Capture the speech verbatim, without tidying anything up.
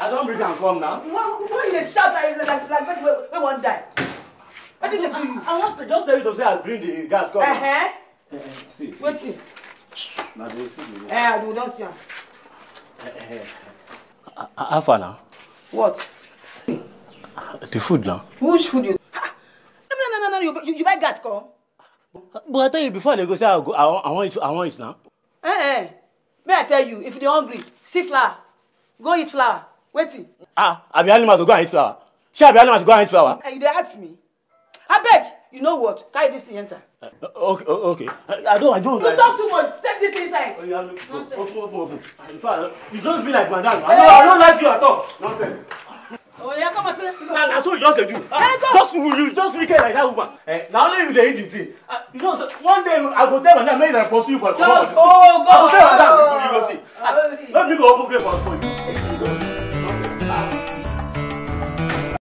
I don't bring am come now. Why, why you dey shout like like like person wey wey wan die? What did they do you? I want to just tell you to say I bring the gas come. Uh-huh. Uh, see, see. Wetin? Now they see me. Eh, I do don see am. How far now? What? The food now. Which food you? No, no, no, no, no. You, you, you buy gas come? But I tell you before they go say I go. I want, I want it. I want it now. Eh, eh. May I tell you, if you're hungry, see flour. Go eat flour. Waiting. Ah, I be animal to go and eat flour. Shall I be animal to go and eat flour? And you dey ask me? I beg. You know what? Carry this thing enter. Uh, okay, okay. I, I don't. I don't. You talk too much. Take this inside. Oh, you have to open, open, open, open. In fact, you just be like madam. I don't, I don't like you at all. Nonsense. Oh yeah, come on. Nah, nah, so you just do. Hey, go. Just you, just wicked like that woman. Eh, now only you dey eat the thing. Uh, you know, so one day I go tell madam, make them pursue you for. Just oh, go. I go tell madam, you go see. Let me go open gate for you.